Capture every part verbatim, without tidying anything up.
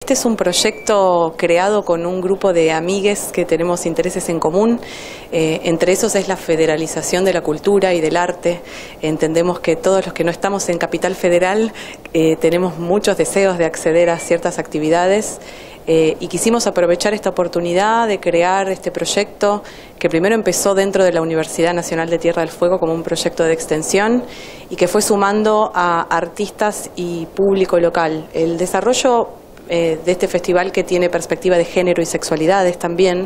este es un proyecto creado con un grupo de amigues que tenemos intereses en común. Eh, entre esos es la federalización de la cultura y del arte. Entendemos que todos los que no estamos en Capital Federal eh, tenemos muchos deseos de acceder a ciertas actividades. Eh, y quisimos aprovechar esta oportunidad de crear este proyecto que primero empezó dentro de la Universidad Nacional de Tierra del Fuego como un proyecto de extensión y que fue sumando a artistas y público local. El desarrollo eh, de este festival, que tiene perspectiva de género y sexualidades también,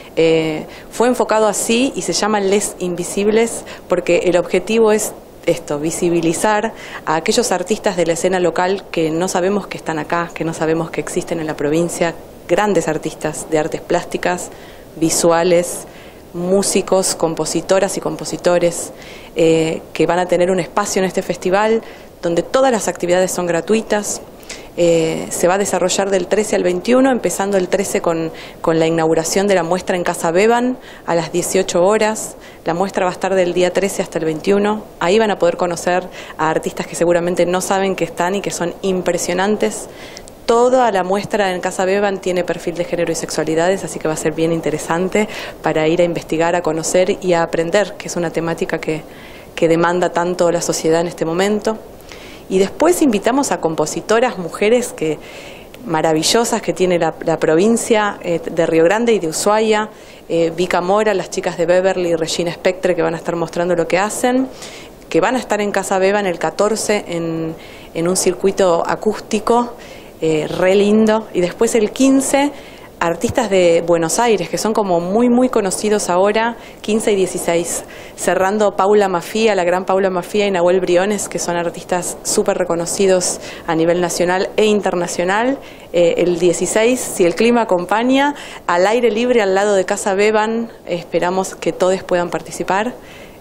eh, fue enfocado así y se llama Les Invisibles porque el objetivo es esto, visibilizar a aquellos artistas de la escena local que no sabemos que están acá, que no sabemos que existen en la provincia, grandes artistas de artes plásticas, visuales, músicos, compositoras y compositores, eh, que van a tener un espacio en este festival donde todas las actividades son gratuitas. Eh, se va a desarrollar del trece al veintiuno, empezando el trece con, con la inauguración de la muestra en Casa Beban a las dieciocho horas. La muestra va a estar del día trece hasta el veintiuno. Ahí van a poder conocer a artistas que seguramente no saben que están y que son impresionantes. Toda la muestra en Casa Beban tiene perfil de género y sexualidades, así que va a ser bien interesante para ir a investigar, a conocer y a aprender, que es una temática que, que demanda tanto la sociedad en este momento. Y después invitamos a compositoras, mujeres que, maravillosas que tiene la, la provincia eh, de Río Grande y de Ushuaia, eh, Vika Mora, las chicas de Beverly y Regina Spectre, que van a estar mostrando lo que hacen, que van a estar en Casa Beban el catorce en, en un circuito acústico eh, re lindo, y después el quince artistas de Buenos Aires, que son como muy muy conocidos ahora, quince y dieciséis, cerrando Paula Mafia, la gran Paula Mafia y Nahuel Briones, que son artistas súper reconocidos a nivel nacional e internacional. Eh, el dieciséis, si el clima acompaña, al aire libre al lado de Casa Beban, esperamos que todos puedan participar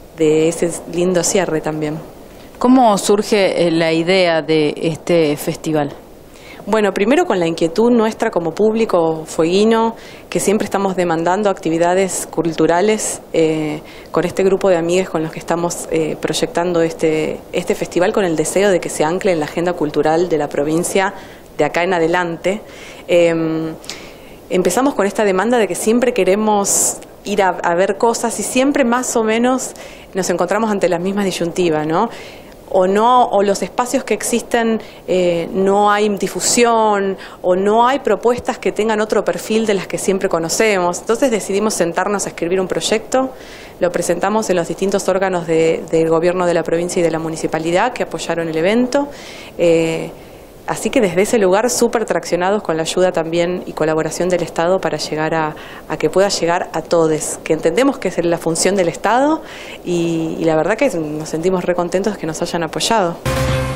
de ese lindo cierre también. ¿Cómo surge la idea de este festival? Bueno, primero con la inquietud nuestra como público fueguino, que siempre estamos demandando actividades culturales, eh, con este grupo de amigues con los que estamos eh, proyectando este, este festival, con el deseo de que se ancle en la agenda cultural de la provincia de acá en adelante. Eh, empezamos con esta demanda de que siempre queremos ir a, a ver cosas y siempre más o menos nos encontramos ante las mismas disyuntivas, ¿no? O no, o los espacios que existen eh, no hay difusión, o no hay propuestas que tengan otro perfil de las que siempre conocemos. Entonces decidimos sentarnos a escribir un proyecto, lo presentamos en los distintos órganos de, del gobierno de la provincia y de la municipalidad que apoyaron el evento. Eh, Así que desde ese lugar súper traccionados con la ayuda también y colaboración del Estado para llegar a, a que pueda llegar a todos, que entendemos que es la función del Estado y, y la verdad que nos sentimos re contentos que nos hayan apoyado.